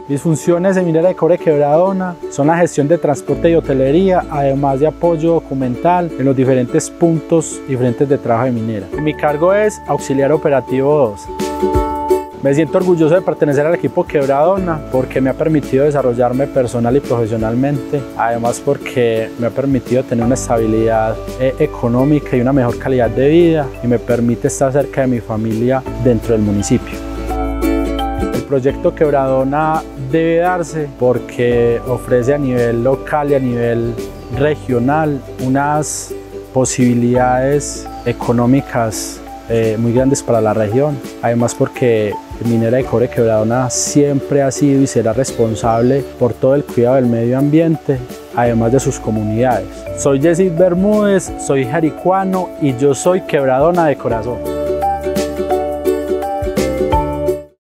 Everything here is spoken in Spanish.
Mis funciones en Minera de Cobre Quebradona son la gestión de transporte y hotelería, además de apoyo documental en los diferentes puntos y frentes de trabajo de minera. Mi cargo es auxiliar operativo 2. Me siento orgulloso de pertenecer al equipo Quebradona porque me ha permitido desarrollarme personal y profesionalmente, además porque me ha permitido tener una estabilidad económica y una mejor calidad de vida y me permite estar cerca de mi familia dentro del municipio. El proyecto Quebradona debe darse porque ofrece a nivel local y a nivel regional unas posibilidades económicas muy grandes para la región, además porque Minera de Cobre Quebradona siempre ha sido y será responsable por todo el cuidado del medio ambiente, además de sus comunidades. Soy Yesid Bermúdez, soy jaricuano y yo soy quebradona de corazón.